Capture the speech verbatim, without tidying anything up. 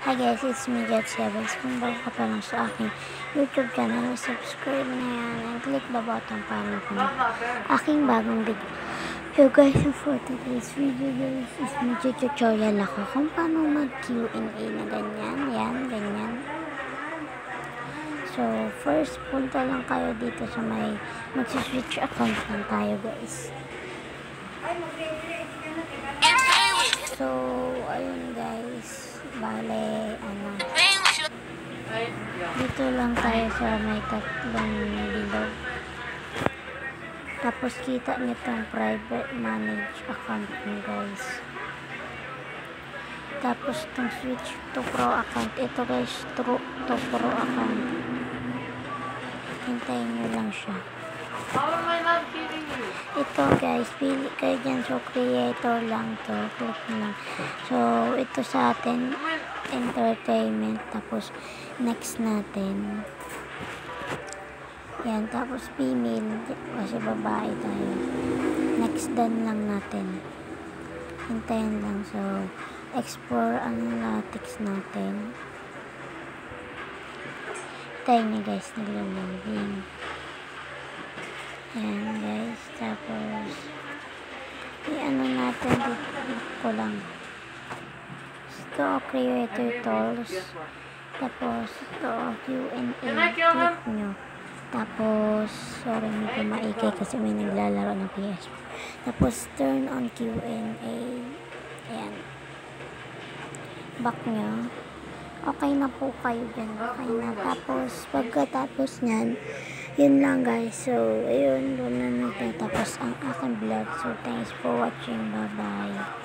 Hi guys, it's me, Jet Sevens. Kung bago ka pa lang sa aking YouTube channel, subscribe na yan and click the button para kung aking bagong video. So guys, for today's video guys, is mag-tutorial ako kung paano mag-Q and A na ganyan. Yan, ganyan. So, first, punta lang kayo dito sa may mag-switch account lang tayo guys. So, ayun guys, bale, ano, dito lang tayo sa may tatlong bilog. Tapos, kita nyo itong private manage account nyo guys. Tapos, itong switch to pro account. Ito guys, to, to pro account. Hintayin nyo lang siya. How am I not kidding you? Ito guys, pili kayo dyan. So, creator lang to. Click nyo lang. So, ito sa atin, entertainment. Tapos, next natin. Yan. Tapos, female. Kasi babae tayo. Next done lang natin. Hintayin lang. So, explore analytics natin. Hintayin nyo guys. Naglo-loading. Yan guys, tapos i-ano natin dito ko lang ito, creator tools, tapos ito, Q and A, click nyo, tapos sorry medyo maikay kasi may naglalaro ng P S, tapos turn on Q and A, ayan, back nyo. Okay na po kayo dyan. Okay na. Tapos, pagkatapos nyan, yun lang guys. So, ayun. Doon na nagtatapos ang aking vlog. So, thanks for watching. Bye-bye.